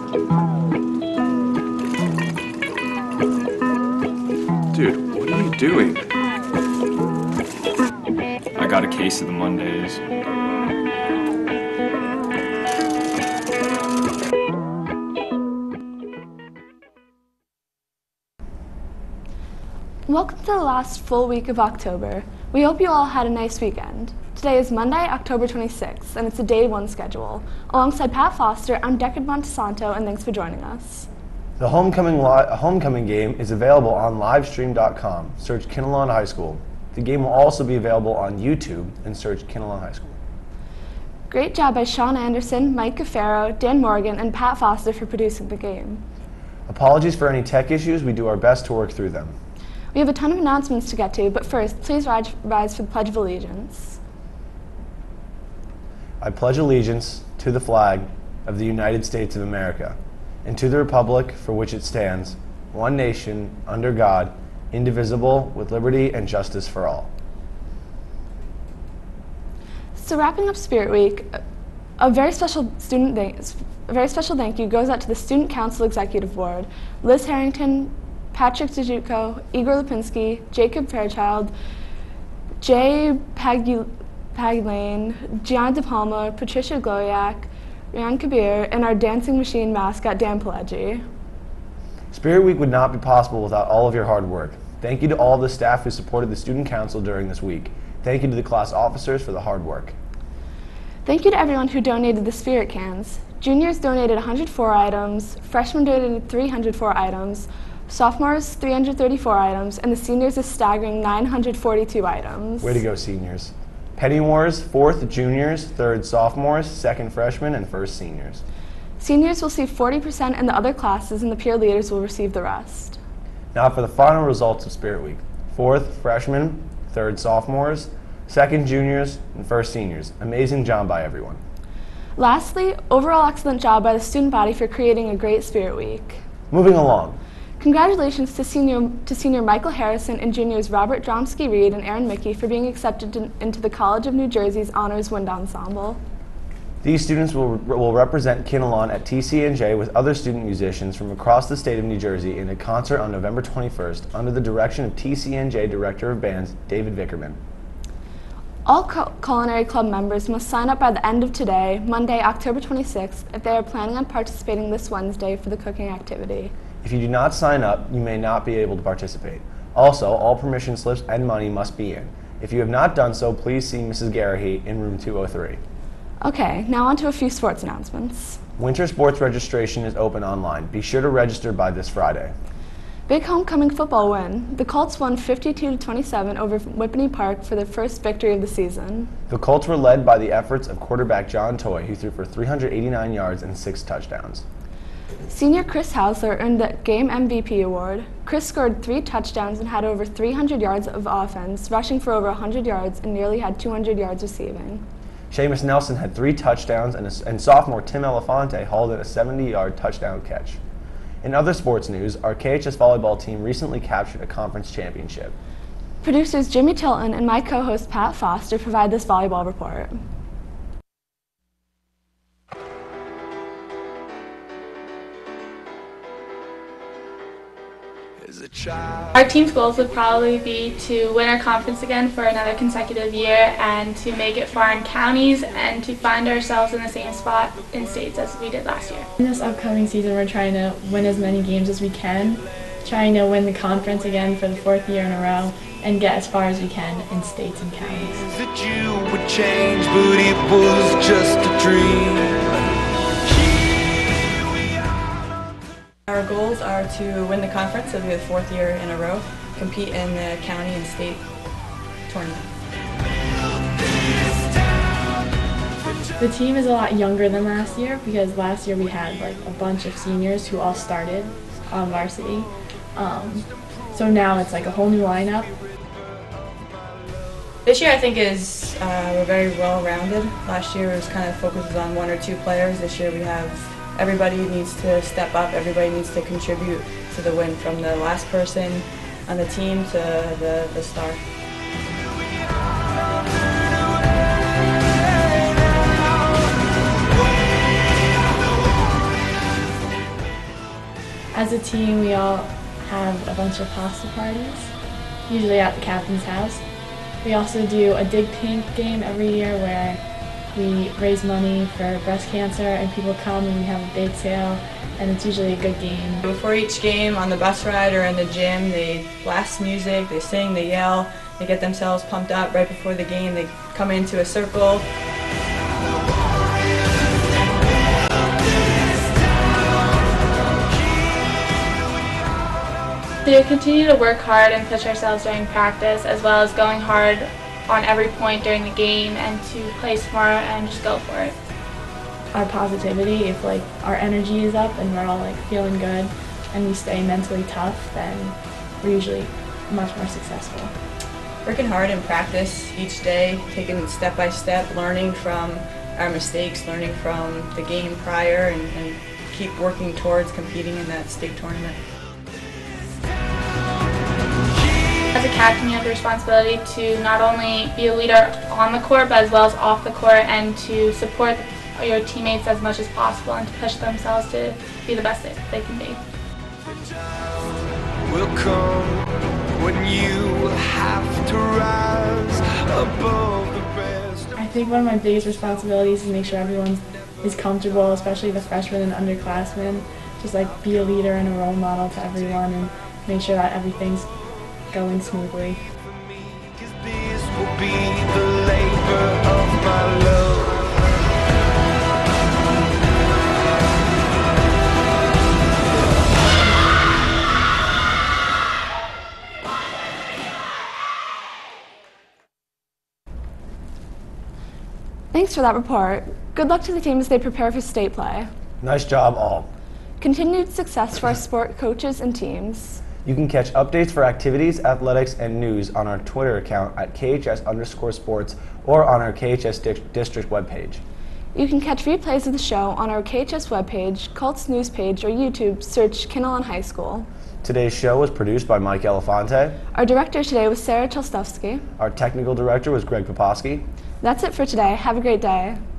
Dude, what are you doing? I got a case of the Mondays. Welcome to the last full week of October. We hope you all had a nice weekend. Today is Monday, October 26th, and it's a Day 1 schedule. Alongside Pat Foster, I'm Deckard Montesanto, and thanks for joining us. The homecoming game is available on livestream.com. Search Kinnelon High School. The game will also be available on YouTube and search Kinnelon High School. Great job by Sean Anderson, Mike Gaffaro, Dan Morgan, and Pat Foster for producing the game. Apologies for any tech issues. We do our best to work through them. We have a ton of announcements to get to, but first, please rise for the Pledge of Allegiance. I pledge allegiance to the flag of the United States of America and to the republic for which it stands, one nation, under God, indivisible, with liberty and justice for all. So wrapping up Spirit Week, a very special thank you goes out to the Student Council Executive Board, Liz Harrington, Patrick Dziuko, Igor Lipinski, Jacob Fairchild, Jay Paglane, Gianna De Palma, Patricia Gloyak, Ryan Kabir, and our dancing machine mascot, Dan Pileggi. Spirit Week would not be possible without all of your hard work. Thank you to all the staff who supported the Student Council during this week. Thank you to the class officers for the hard work. Thank you to everyone who donated the Spirit cans. Juniors donated 104 items, freshmen donated 304 items, sophomores 334 items, and the seniors a staggering 942 items. Way to go, seniors. Penny Wars, 4th juniors, 3rd sophomores, 2nd freshmen, and 1st seniors. Seniors will receive 40% in the other classes, and the peer leaders will receive the rest. Now for the final results of Spirit Week. 4th freshmen, 3rd sophomores, 2nd juniors, and 1st seniors. Amazing job by everyone. Lastly, overall excellent job by the student body for creating a great Spirit Week. Moving along. Congratulations to senior Michael Harrison and juniors Robert Dromsky-Reed and Aaron Mickey for being accepted into the College of New Jersey's Honors Wind Ensemble. These students will represent Kinnelon at TCNJ with other student musicians from across the state of New Jersey in a concert on November 21st under the direction of TCNJ Director of Bands David Vickerman. All Culinary Club members must sign up by the end of today, Monday, October 26th, if they are planning on participating this Wednesday for the cooking activity. If you do not sign up, you may not be able to participate. Also, all permission slips and money must be in. If you have not done so, please see Mrs. Garahy in room 203. Okay, now on to a few sports announcements. Winter sports registration is open online. Be sure to register by this Friday. Big homecoming football win. The Colts won 52-27 over Whippany Park for their first victory of the season. The Colts were led by the efforts of quarterback John Toy, who threw for 389 yards and 6 touchdowns. Senior Chris Hausler earned the Game MVP award. Chris scored 3 touchdowns and had over 300 yards of offense, rushing for over 100 yards and nearly had 200 yards receiving. Seamus Nelson had 3 touchdowns and sophomore Tim Elefante hauled in a 70-yard touchdown catch. In other sports news, our KHS volleyball team recently captured a conference championship. Producers Jimmy Tilton and my co-host Pat Foster provide this volleyball report. Our team's goals would probably be to win our conference again for another consecutive year and to make it far in counties and to find ourselves in the same spot in states as we did last year. In this upcoming season, we're trying to win as many games as we can, trying to win the conference again for the 4th year in a row, and get as far as we can in states and counties. That you would change, but it was just a dream. Our goals are to win the conference, it'll be the 4th year in a row, compete in the county and state tournament. The team is a lot younger than last year because last year we had like a bunch of seniors who all started on varsity. So now it's like a whole new lineup. This year I think we're very well rounded. Last year it was kind of focuses on 1 or 2 players. This year we have everybody needs to step up, everybody needs to contribute to the win, from the last person on the team to the star. As a team, we all have a bunch of pasta parties, usually at the captain's house. We also do a Dig Pink game every year where we raise money for breast cancer and people come and we have a bake sale, and it's usually a good game. Before each game, on the bus ride or in the gym, they blast music, they sing, they yell, they get themselves pumped up. Right before the game, they come into a circle. To continue to work hard and push ourselves during practice, as well as going hard on every point during the game, and to play smart and just go for it. Our positivity, if like our energy is up and we're all like feeling good and we stay mentally tough, then we're usually much more successful. Working hard in practice each day, taking it step by step, learning from our mistakes, learning from the game prior, and keep working towards competing in that state tournament. As a captain, you have the responsibility to not only be a leader on the court, but as well as off the court, and to support your teammates as much as possible and to push themselves to be the best they can be. Will come when you have to rise above the rest. I think one of my biggest responsibilities is to make sure everyone is comfortable, especially the freshmen and underclassmen. Just like be a leader and a role model to everyone and make sure that everything's going smoothly. Cause this will be the labor of my love. Thanks for that report. Good luck to the team as they prepare for state play. Nice job, all. Continued success for our sport coaches and teams. You can catch updates for activities, athletics, and news on our Twitter account at KHS_sports or on our KHS District webpage. You can catch replays of the show on our KHS webpage, Colts News page, or YouTube. Search Kinnelon High School. Today's show was produced by Mike Elefante. Our director today was Sarah Chelstowski. Our technical director was Greg Poposky. That's it for today. Have a great day.